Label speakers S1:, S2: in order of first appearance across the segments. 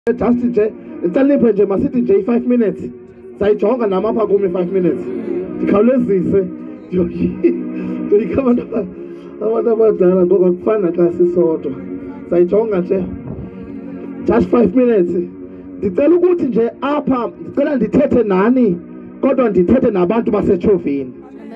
S1: Just nje ntaliphe nje masithi nje 5 minutes sayijonga namapha kumi 5 minutes ndikhawulezise ndoyikhaba abantu abadala ngoba kufana xa sisodwa sayijonga nje just 5 minutes ndicela ukuthi nje apha ndicela ndithethe nani kodwa ndithethe nabantu basetshoveni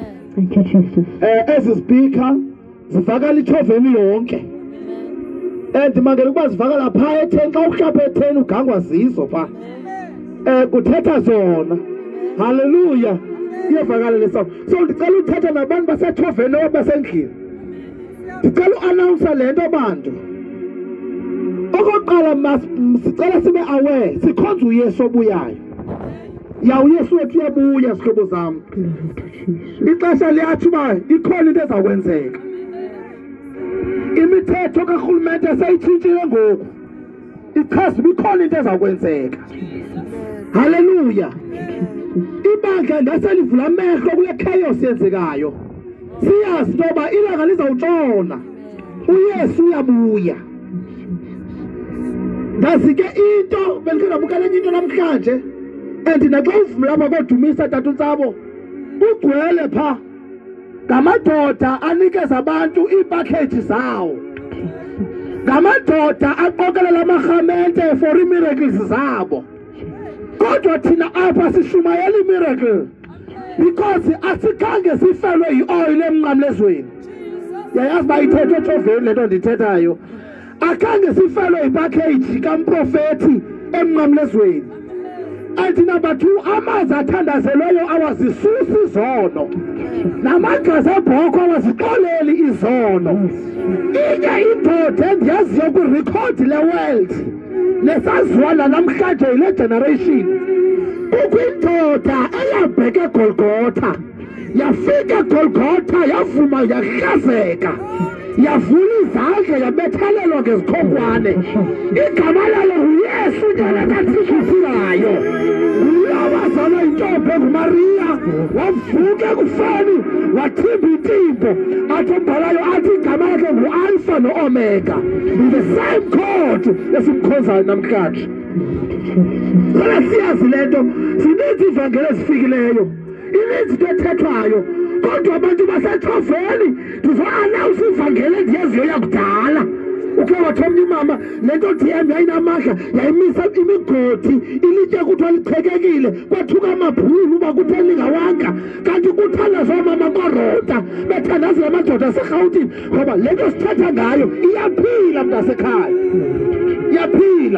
S1: ezi speaker zivakala itshoveni yonke ndimangela ukuba zivakala phaa etheni xa uhlapha etheni ugangwa zizo phaa kuthetha zona haleluya iyavakala lesawo so ndicela uthetha nabantu basetshoveni abasendlini ndicela uanawunsa le nto bantu okokuqala sicela sibe aware sikhonza uyesu obuyayo uyesu wethu uyabuya sihlobo zam ixesha liyathi uba ikhona into ezawukwenzeka imithetho karhulumente seyitshintshile ngoku ichaza uba ikhona into ezawukwenzeka haleluya ibandla ndaselivula amehlo kule chaos yenzekayo siyazi into yoba ilanga lizawutshona uyesu uyabuya ndazi ke into belikhe ndabukela enye into namhlanje and naxa uvumela apha kodumisa tatuntsabo kugcwele phaa ngamadoda anikeza abantu iipakheji zawo ngamadoda aqokelela amarhamente for imiracles zabo kodwa thina apha sishumayela imiracle because asikhange sifelwe yi-oil emnqamlezweni yayazi uba ithetha etshoveni le nto ndithethayo akhange sifelwe yipakheji kamprofethi emnqamlezweni and number 2 amanzi athandazelweyo awazisusi izono namagazi ebhoko awazixoleli izono inye indoda endiyaziyo kwirekhodi le-world nesaziwana namhlanje yile generation kukho indoda eyabheka eGolgotha yafika eGolgotha yavuma yahlazeka yavula izandla yabethelelwa ngezikhonkwane igama layo uyesu nyana kathixisilayo uyabazalwa intombi engumariya wavuka ekufeni wathimba intimbo athi umbhalayo athi igama lakhe ngu-alfa no-omega the same god esimkhonzayo namhlanje kala siyazi le nto zininzi ivangeli ezifikileyo ininzi into ethethwayo kodwa abantu basetshoveni ndizo-anawusa ivangeli endiyaziyo yakudala ukhe wathomnye imama le nto DM yayinamandla yayimisa imigodi ilitye kuthiwa lichekekile kwathuka amabhulu uba kuthe lingawanga kanti kuthandazwa amama korota bethandazela amadoda aserhawutini ngoba le nto sithetha ngayo iyaphila mntasekhaya iyaphila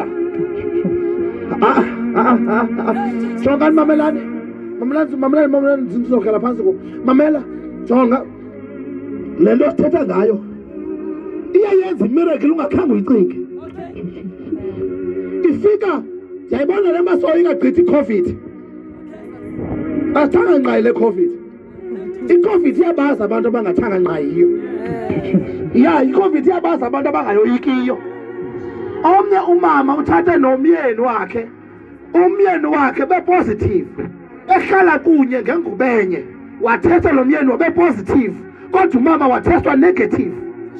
S1: jongani mamelani mamelani ndizokhala phantsi ku mamela jonga le nto sithetha ngayo iyayenza imiracle ungakhange uyicinge ifika yayibona le masoyo ingagqithi iCovid athanga ngqayi le COVID iCovid iyabaza abantu abangathanga ngqayiyo iCovid iyabaza abantu abangayoyikiyo omnye umama uthathe nomyeni wakhe bepositive ehlala kunye ngengubenye wathetha lo myeni wabe positive kodwa umama wathestwa negative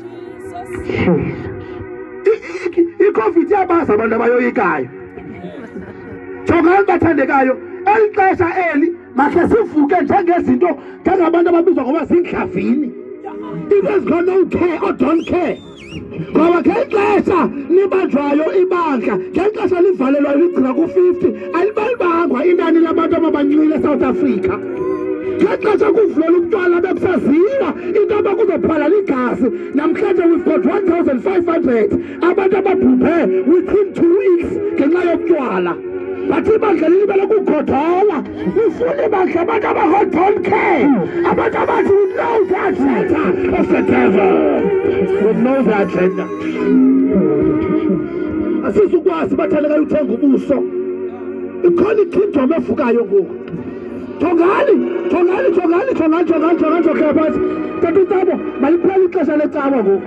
S1: iCovid yabaza abantu abayoyikayo jongani bathandekayo eli xesha eli makhe sivuke njengezinto njengabantu ababizwa ngoba zindlavini into ezingona care or don't care ngoba ngexesha libanjwayo ibandla ngexesha livalelwayo ligcina ku-50 alibalibangwa inani labantu ababancinci eSouth Africa ngexesha kuvulela utywala bekusaziwa into abakuzophala ligazi namhlanje we've got 1,500 abantu ababhubhe within 2 weeks ngenxa yotywala bathi ibandla lilibele kugodola ufuna ibandla abantu aba-don't care abantu abathi we know the agenda of the devil we know the agenda asizukwazi bathandekayo uthenga ubuso ikhona ikingdom evukayo ngoku jongani phansi tatuntsabo maliphela ixesha lecawa ngoku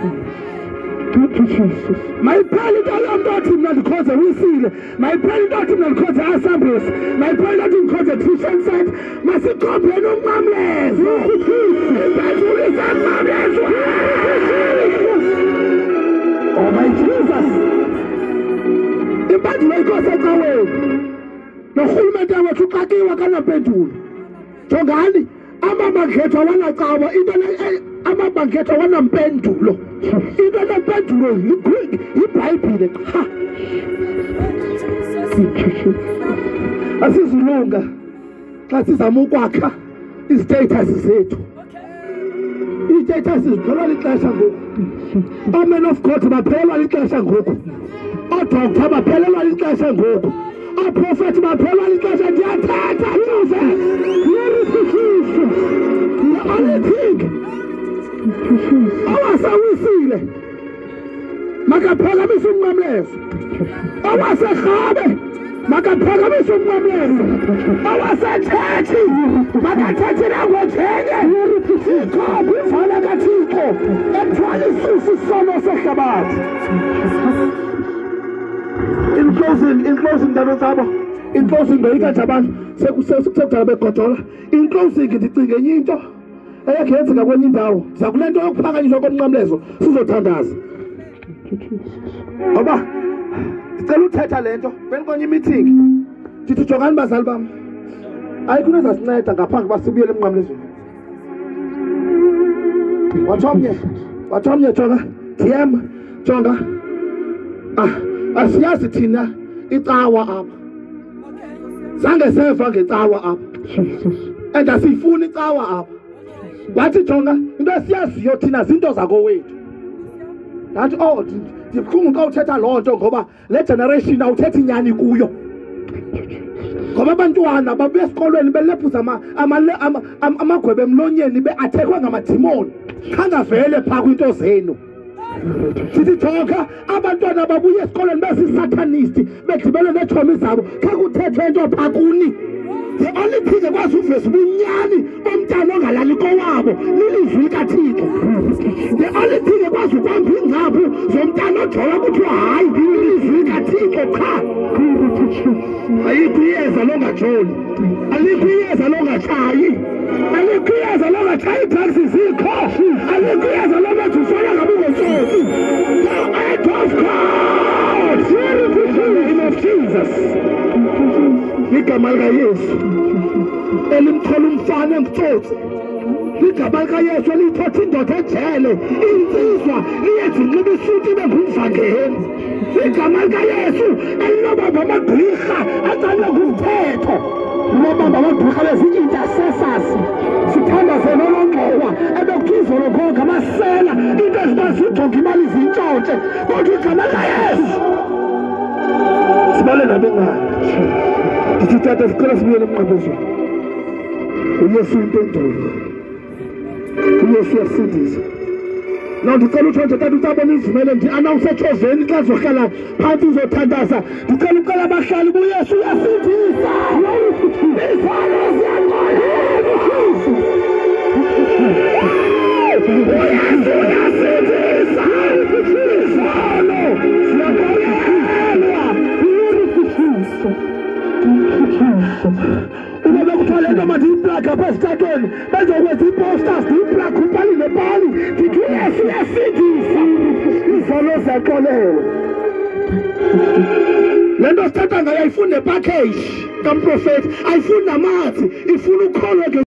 S1: mayiphela into yomntu athi mna ndikhoze wisile mayiphela into athi mna ndikhoze assemblies mayiphela into athi ndikhoze Christian site masikhopheni umnqamlezo iphendulisa umnqamlezo oh my Jesus impendulo inkosi ecaweni norhulumente wethu uxakiwe akanampendulo. Jongani amabangethwa wanacawa into amabangethwa wanampendulo. Into enempendulo yiBhayibhile qha. Asizulunga xa sizama ukwakha istatus zethu. Istatus ziphelwa lixesha ngoku. Amen of God baphelelwa lixesha ngoku. Odokta baphelelwa lixesha ngoku. Abaprofethi baphelelwa lixesha. Ndiyathetha nje. The only thing awasawisile makaphakamise umnqamlezo. Awaserhabe makaphakamise umnqamlezo. Awasethethi makathethi nangojenge. Ikhaphi ivale kaThixo ethwala isusa isono sehlabathi. In closing, Danozabo. In closing, Doika Jaban, Sekutala Bekotola. In closing, ndicinga enye into eyakhenza kwenye indawo. Zakulento yokuphakanyiswa komnqamlezo sizothandaza. Ngoba sicela uthetha lento kwenye meeting. Ndithi jongani bazali bam. Ayikho into ezasinceda ngaphandle basibuyele emnqamlezweni. Wathomnye jonga. DM jonga. Asiyazi thina icawa apha. Zange seva ngecawa apha. And asifuni icawa apha. Wathi jonga into esiyaziyo thina zinto zakowethu. Ngathi ndibuhlungu xa uthetha loo nto ngoba le generation awuthethi inyani kuyo. Ngoba abantwana babuya esikolweni belephuza amagwebe emlonyeni beathekwe ngamadimoni. Khangavele phaa kwinto zenu. Sithi jonga abantwana babuya esikolweni besisatanisti bedibene neetshomi zabo khakuthethwe into phaa kuni. The only thing ekwazi uveza ubunyani bomntana ongalali kowabo lilizwi likaThixo. The only thing ekwazi ukwamba iingcaphu zomntana ojola kuthiwa hayi lilizwi likaThixo qha. Ayikho iyeza longajoli, alikho iyeza longatshayi, alikho iyeza longatshayi iidragsi zikho, alikho iyeza lomenza ufana ngabe ungotsotsi. The act of God, in the name of Jesus. Igama likaYesu elimthola umfana engitsotsi. Igama likaYesu elithatha indoda ejele. Insizwa liyenza inxiba isuti ibe ngumvangeli. Igama likaYesu elinobamba amagqirha aqalwe ngumthetho. Linobamba amagqirha bezinye intercessors. Sithandaze nolongxowa ebekuzolo konke amasela into ezikwazi ujonga imali zintshontshe. Kodwa igama likaYesu sibale nabengane. Ndithi tata sicela sibuyele emnqamlezweni. uYesu impendulo. uYesu uyasindisa. Ndicela utsho nje tata utsabona izimele ndi-anawunse etshoveni xa zohlala phantsi uzothandaza. Ndicela ucela abahlali uYesu uyasindisa. Izalo ziyanqoleka. uYesu uyasindisa. Izalo ziyanqoleka. Uma bekuthola into manje iplaka apha esitratweni bezokwenza ii-posters ndiyiplaka upali nepali ndithi uYesu uyasindisa. Izolo ziyaxolela. Le nto sithatha ngayo ayifuni nepackage kamprofethi, ayifuni namanzi, ifuna ukholwe.